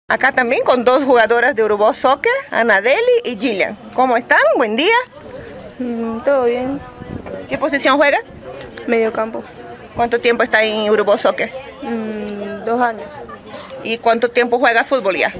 Acá también con dos jugadoras de Urubó Soccer, Anadeli y Gillian. ¿Cómo están? Buen día. Todo bien. ¿Qué posición juega? Medio campo. ¿Cuánto tiempo está en Urubó Soccer? 2 años. ¿Y cuánto tiempo juega fútbol ya?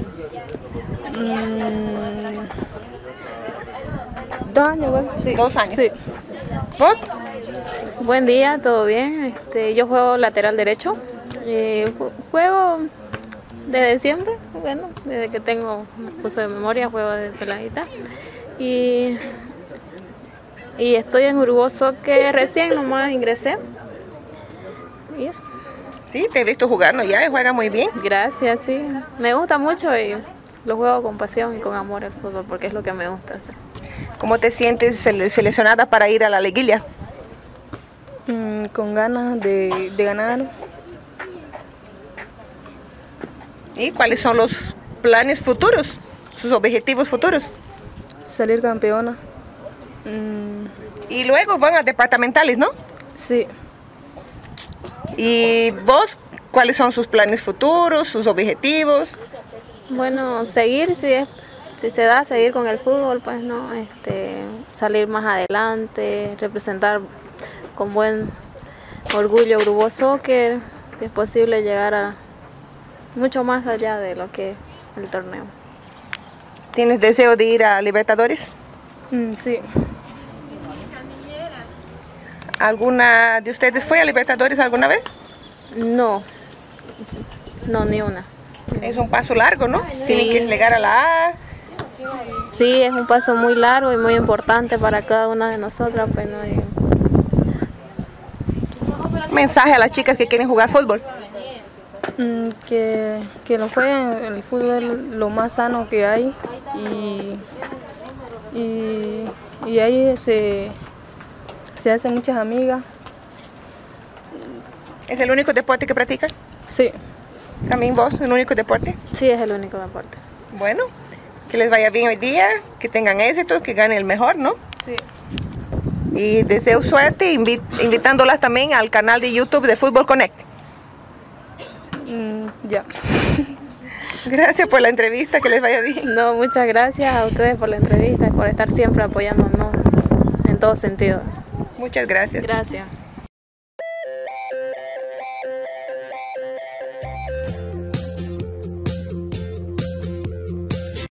2 años, bueno, sí. 2 años. Sí. ¿Vos? Buen día, todo bien. Yo juego lateral derecho. Juego desde siempre, bueno, desde que tengo uso de memoria, juego de peladita. Y estoy en Urubó Soccer, recién nomás ingresé. Y eso. Sí, te he visto jugando ya y juega muy bien. Gracias, sí. Me gusta mucho y lo juego con pasión y con amor el fútbol porque es lo que me gusta hacer. ¿Cómo te sientes seleccionada para ir a la liguilla? Con ganas de ganar. ¿Y cuáles son los planes futuros, sus objetivos futuros? Salir campeona. Y luego van a departamentales, ¿no? Sí. ¿Y vos, cuáles son sus planes futuros, sus objetivos? Bueno, seguir, si se da, seguir con el fútbol, pues no, salir más adelante, representar con buen orgullo Urubó Soccer, si es posible llegar a mucho más allá de lo que es el torneo. ¿Tienes deseo de ir a Libertadores? Sí. ¿Alguna de ustedes fue a Libertadores alguna vez? No, ni una. Es un paso largo, ¿no? Sí. Tienen que llegar a la A. Sí, es un paso muy largo y muy importante para cada una de nosotras, pues no. Mensaje a las chicas que quieren jugar fútbol. Que lo jueguen, el fútbol es lo más sano que hay y ahí se hacen muchas amigas. ¿Es el único deporte que practican? Sí. ¿También vos, el único deporte? Sí, es el único deporte. Bueno, que les vaya bien hoy día, que tengan éxitos, que gane el mejor, ¿no? Sí. Y deseo suerte, invitándolas también al canal de YouTube de Fútbol Connect. Ya. Gracias por la entrevista, que les vaya bien. No, muchas gracias a ustedes por la entrevista y por estar siempre apoyándonos en todo sentido. Muchas gracias. Gracias.